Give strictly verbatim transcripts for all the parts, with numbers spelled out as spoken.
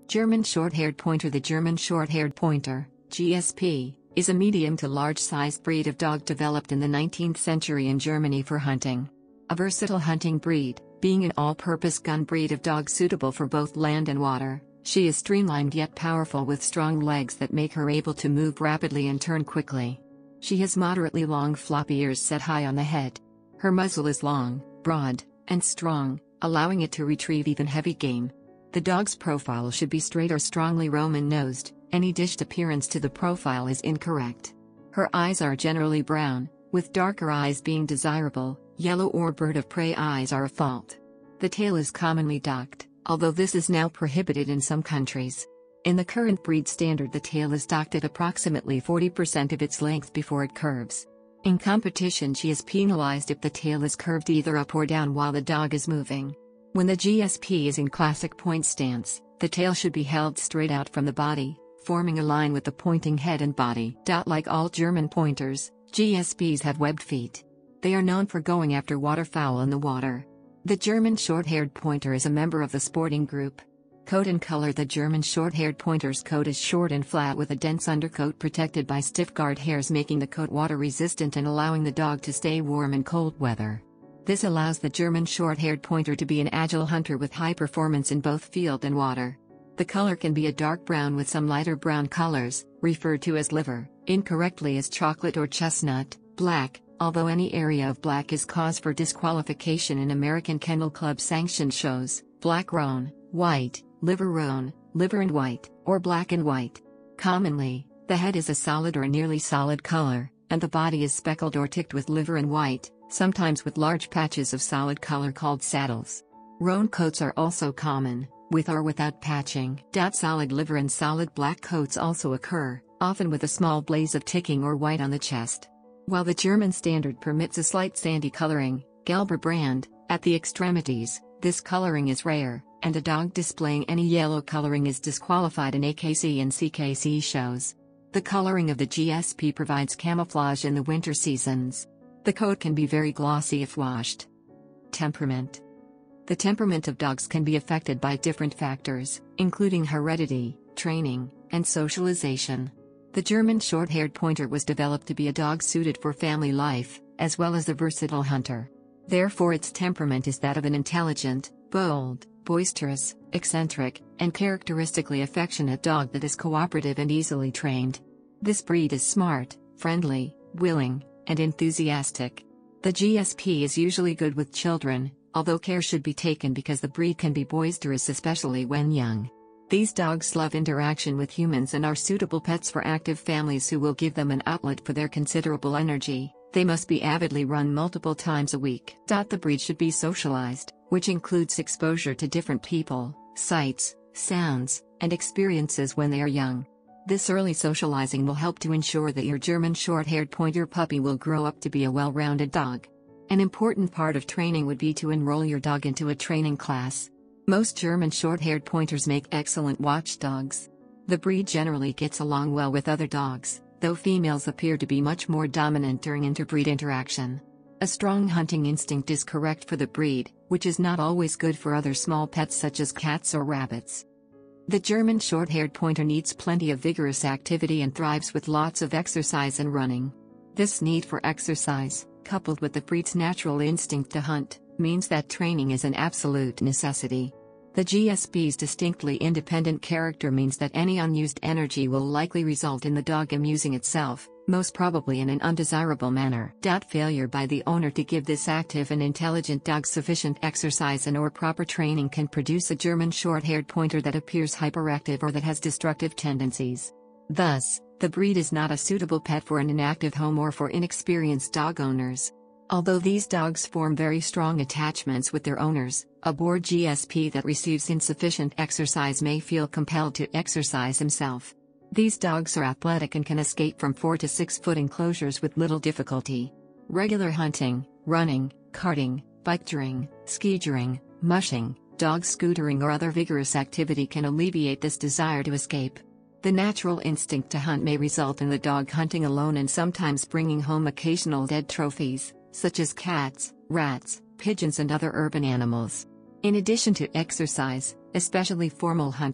German Shorthaired Pointer. The German Shorthaired Pointer, G S P, is a medium to large-sized breed of dog developed in the nineteenth century in Germany for hunting. A versatile hunting breed, being an all-purpose gun breed of dog suitable for both land and water, she is streamlined yet powerful with strong legs that make her able to move rapidly and turn quickly. She has moderately long floppy ears set high on the head. Her muzzle is long, broad, and strong, allowing it to retrieve even heavy game. The dog's profile should be straight or strongly Roman-nosed. Any dished appearance to the profile is incorrect. Her eyes are generally brown, with darker eyes being desirable. Yellow or bird of prey eyes are a fault. The tail is commonly docked, although this is now prohibited in some countries. In the current breed standard, the tail is docked at approximately forty percent of its length before it curves. In competition, she is penalized if the tail is curved either up or down while the dog is moving. When the G S P is in classic point stance, the tail should be held straight out from the body, forming a line with the pointing head and body. Like all German pointers, G S Ps have webbed feet. They are known for going after waterfowl in the water. The German Shorthaired Pointer is a member of the sporting group. Coat and color. The German Shorthaired Pointer's coat is short and flat with a dense undercoat protected by stiff guard hairs, making the coat water resistant and allowing the dog to stay warm in cold weather. This allows the German Shorthaired Pointer to be an agile hunter with high performance in both field and water. The color can be a dark brown with some lighter brown colors, referred to as liver, incorrectly as chocolate or chestnut, black, although any area of black is cause for disqualification in American Kennel Club sanctioned shows, black roan, white, liver roan, liver and white, or black and white. Commonly, the head is a solid or nearly solid color, and the body is speckled or ticked with liver and white, sometimes with large patches of solid color called saddles. Roan coats are also common, with or without patching. Solid liver and solid black coats also occur, often with a small blaze of ticking or white on the chest. While the German standard permits a slight sandy coloring, Gelber brand, at the extremities, this coloring is rare, and a dog displaying any yellow coloring is disqualified in A K C and C K C shows. The coloring of the G S P provides camouflage in the winter seasons. The coat can be very glossy if washed. Temperament. The temperament of dogs can be affected by different factors, including heredity, training, and socialization. The German Shorthaired Pointer was developed to be a dog suited for family life, as well as a versatile hunter. Therefore, its temperament is that of an intelligent, bold, boisterous, eccentric, and characteristically affectionate dog that is cooperative and easily trained. This breed is smart, friendly, willing, and enthusiastic. The G S P is usually good with children, although care should be taken because the breed can be boisterous, especially when young. These dogs love interaction with humans and are suitable pets for active families who will give them an outlet for their considerable energy. They must be avidly run multiple times a week. The breed should be socialized, which includes exposure to different people, sights, sounds, and experiences when they are young. This early socializing will help to ensure that your German Shorthaired Pointer puppy will grow up to be a well-rounded dog. An important part of training would be to enroll your dog into a training class. Most German Shorthaired Pointers make excellent watchdogs. The breed generally gets along well with other dogs, though females appear to be much more dominant during interbreed interaction. A strong hunting instinct is correct for the breed, which is not always good for other small pets such as cats or rabbits. The German Shorthaired Pointer needs plenty of vigorous activity and thrives with lots of exercise and running. This need for exercise, coupled with the breed's natural instinct to hunt, means that training is an absolute necessity. The G S P's distinctly independent character means that any unused energy will likely result in the dog amusing itself, most probably in an undesirable manner. Failure by the owner to give this active and intelligent dog sufficient exercise and or proper training can produce a German Shorthaired Pointer that appears hyperactive or that has destructive tendencies. Thus, the breed is not a suitable pet for an inactive home or for inexperienced dog owners. Although these dogs form very strong attachments with their owners, a bored G S P that receives insufficient exercise may feel compelled to exercise himself. These dogs are athletic and can escape from four to six foot enclosures with little difficulty. Regular hunting, running, karting, bikejering, skijering, mushing, dog scootering or other vigorous activity can alleviate this desire to escape. The natural instinct to hunt may result in the dog hunting alone and sometimes bringing home occasional dead trophies, such as cats, rats, pigeons and other urban animals. In addition to exercise, especially formal hunting,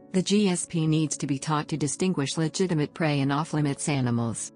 The G S P needs to be taught to distinguish legitimate prey and off-limits animals.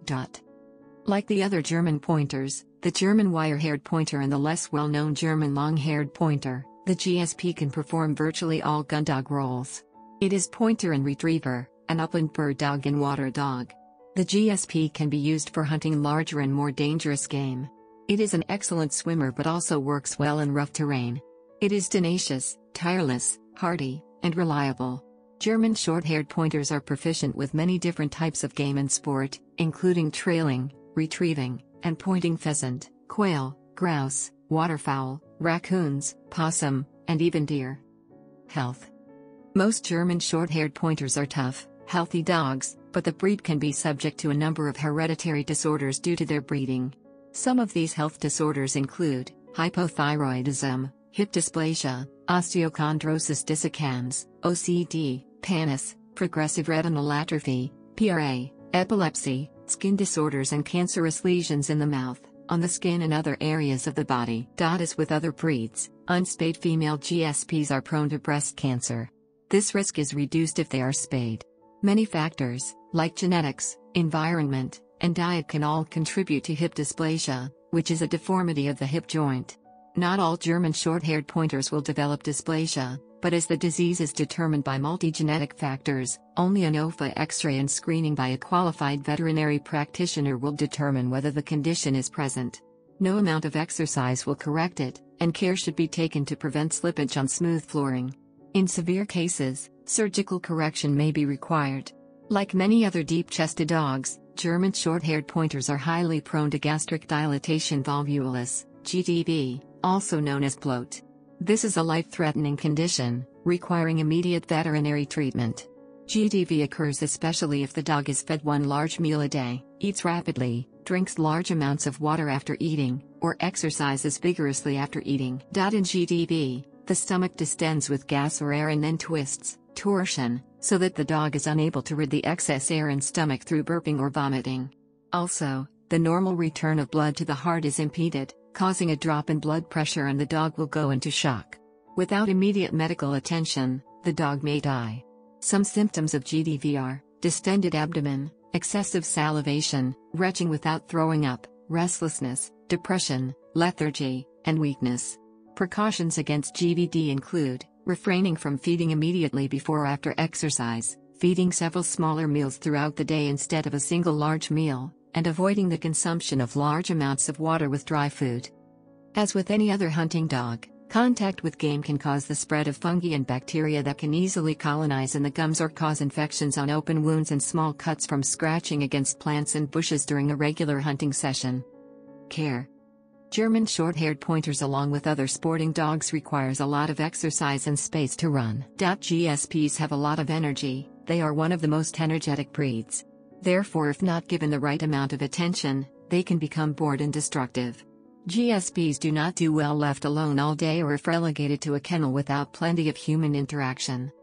Like the other German pointers, the German wire-haired pointer and the less well-known German long-haired pointer, the G S P can perform virtually all gun dog roles. It is pointer and retriever, an upland bird dog and water dog. The G S P can be used for hunting larger and more dangerous game. It is an excellent swimmer but also works well in rough terrain. It is tenacious, tireless, hardy, and reliable. German short-haired pointers are proficient with many different types of game and sport, including trailing, retrieving, and pointing pheasant, quail, grouse, waterfowl, raccoons, possum, and even deer. Health. Most German short-haired pointers are tough, healthy dogs, but the breed can be subject to a number of hereditary disorders due to their breeding. Some of these health disorders include hypothyroidism, hip dysplasia, osteochondrosis dissecans, O C D, panis, progressive retinal atrophy, P R A, epilepsy, skin disorders and cancerous lesions in the mouth, on the skin and other areas of the body. As with other breeds, unspayed female G S Ps are prone to breast cancer. This risk is reduced if they are spayed. Many factors, like genetics, environment, and diet can all contribute to hip dysplasia, which is a deformity of the hip joint. Not all German short-haired pointers will develop dysplasia, but as the disease is determined by multi-genetic factors, only an O F A X-ray and screening by a qualified veterinary practitioner will determine whether the condition is present. No amount of exercise will correct it, and care should be taken to prevent slippage on smooth flooring. In severe cases, surgical correction may be required. Like many other deep-chested dogs, German short-haired pointers are highly prone to gastric dilatation volvulus, G D V, also known as bloat. This is a life-threatening condition, requiring immediate veterinary treatment. G D V occurs especially if the dog is fed one large meal a day, eats rapidly, drinks large amounts of water after eating, or exercises vigorously after eating. In G D V, the stomach distends with gas or air and then twists, torsion, so that the dog is unable to rid the excess air in stomach through burping or vomiting. Also, the normal return of blood to the heart is impeded, causing a drop in blood pressure and the dog will go into shock. Without immediate medical attention, the dog may die. Some symptoms of G D V are distended abdomen, excessive salivation, retching without throwing up, restlessness, depression, lethargy, and weakness. Precautions against G V D include refraining from feeding immediately before or after exercise, feeding several smaller meals throughout the day instead of a single large meal, and avoiding the consumption of large amounts of water with dry food. As with any other hunting dog, contact with game can cause the spread of fungi and bacteria that can easily colonize in the gums or cause infections on open wounds and small cuts from scratching against plants and bushes during a regular hunting session. Care. German short-haired pointers along with other sporting dogs requires a lot of exercise and space to run. G S Ps have a lot of energy, they are one of the most energetic breeds. Therefore, if not given the right amount of attention, they can become bored and destructive. G S Ps do not do well left alone all day or if relegated to a kennel without plenty of human interaction.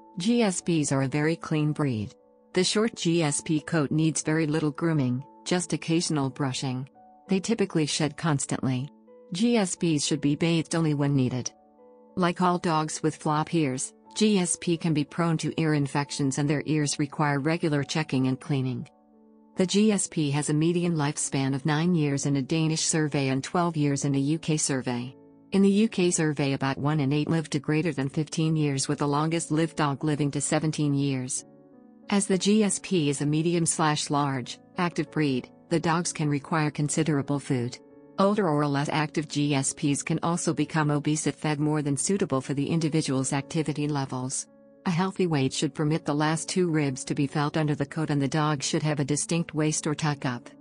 G S Ps are a very clean breed. The short G S P coat needs very little grooming, just occasional brushing. They typically shed constantly. G S Ps should be bathed only when needed. Like all dogs with flop ears, G S P can be prone to ear infections and their ears require regular checking and cleaning. The G S P has a median lifespan of nine years in a Danish survey and twelve years in a U K survey. In the U K survey, about one in eight lived to greater than fifteen years, with the longest-lived dog living to seventeen years. As the G S P is a medium-slash-large, active breed, the dogs can require considerable food. Older or less active G S Ps can also become obese if fed more than suitable for the individual's activity levels. A healthy weight should permit the last two ribs to be felt under the coat, and the dog should have a distinct waist or tuck up.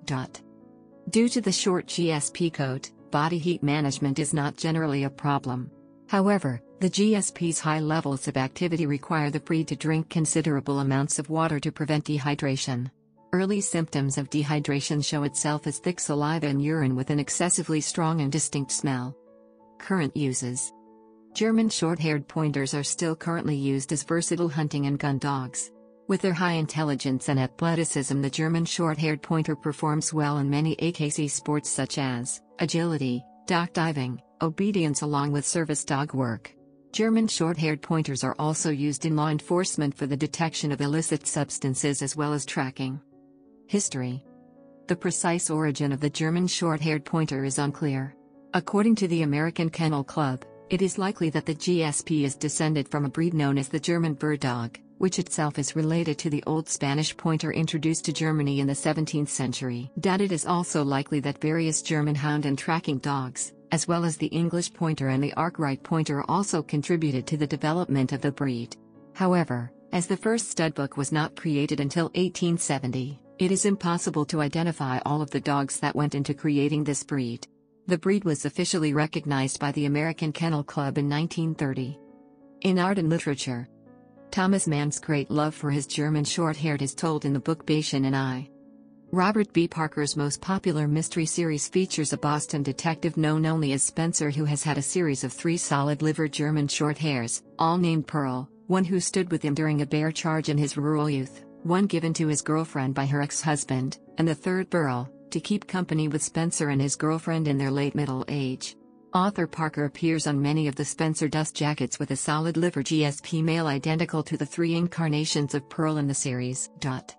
Due to the short G S P coat, body heat management is not generally a problem. However, the G S P's high levels of activity require the breed to drink considerable amounts of water to prevent dehydration. Early symptoms of dehydration show itself as thick saliva and urine with an excessively strong and distinct smell. Current uses. German short-haired pointers are still currently used as versatile hunting and gun dogs. With their high intelligence and athleticism, the German short-haired pointer performs well in many A K C sports such as agility, dock diving, obedience along with service dog work. German Shorthaired Pointers are also used in law enforcement for the detection of illicit substances as well as tracking. History. The precise origin of the German Shorthaired Pointer is unclear. According to the American Kennel Club, it is likely that the G S P is descended from a breed known as the German bird dog, which itself is related to the Old Spanish Pointer introduced to Germany in the seventeenth century. That it is also likely that various German hound and tracking dogs, as well as the English Pointer and the Arkwright Pointer, also contributed to the development of the breed. However, as the first studbook was not created until eighteen seventy, it is impossible to identify all of the dogs that went into creating this breed. The breed was officially recognized by the American Kennel Club in nineteen thirty. In art and literature, Thomas Mann's great love for his German Shorthaired is told in the book Bashan and I. Robert B. Parker's most popular mystery series features a Boston detective known only as Spencer who has had a series of three solid-liver German Shorthairs, all named Pearl, one who stood with him during a bear charge in his rural youth, one given to his girlfriend by her ex-husband, and the third Burl, to keep company with Spencer and his girlfriend in their late middle age. Author Parker appears on many of the Spencer dust jackets with a solid-liver G S P male identical to the three incarnations of Pearl in the series.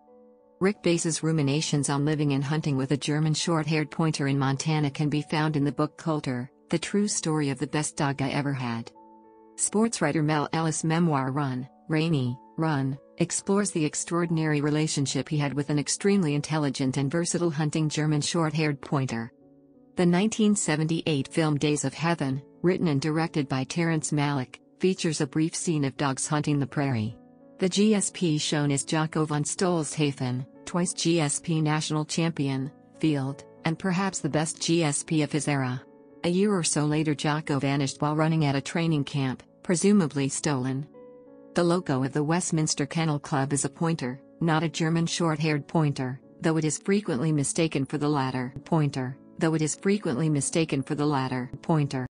Rick Bass's ruminations on living and hunting with a German Shorthaired Pointer in Montana can be found in the book Coulter, The True Story of the Best Dog I Ever Had. Sports writer Mel Ellis' memoir Run, Rainy, Run, explores the extraordinary relationship he had with an extremely intelligent and versatile hunting German Shorthaired Pointer. The nineteen seventy-eight film Days of Heaven, written and directed by Terrence Malick, features a brief scene of dogs hunting the prairie. The G S P shown is Jocko von Stolzhafen, twice G S P national champion, field, and perhaps the best G S P of his era. A year or so later Jocko vanished while running at a training camp, presumably stolen. The logo of the Westminster Kennel Club is a pointer, not a German Shorthaired Pointer, though it is frequently mistaken for the latter. Pointer, though it is frequently mistaken for the latter. Pointer.